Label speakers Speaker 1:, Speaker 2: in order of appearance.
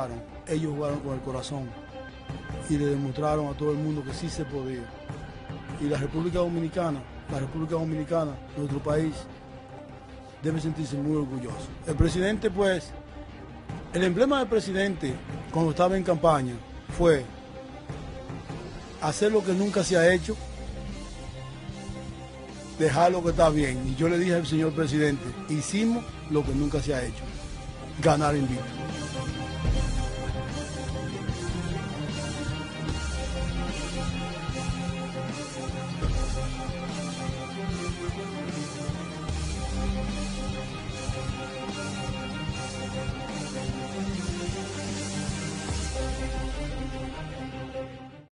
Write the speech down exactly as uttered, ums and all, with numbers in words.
Speaker 1: jugaron, ellos jugaron con el corazón y le demostraron a todo el mundo que sí se podía. Y la República Dominicana, la República Dominicana, nuestro país, debe sentirse muy orgulloso. El presidente, pues, el emblema del presidente cuando estaba en campaña fue hacer lo que nunca se ha hecho, dejar lo que está bien. Y yo le dije al señor presidente, hicimos lo que nunca se ha hecho, ganar invicto.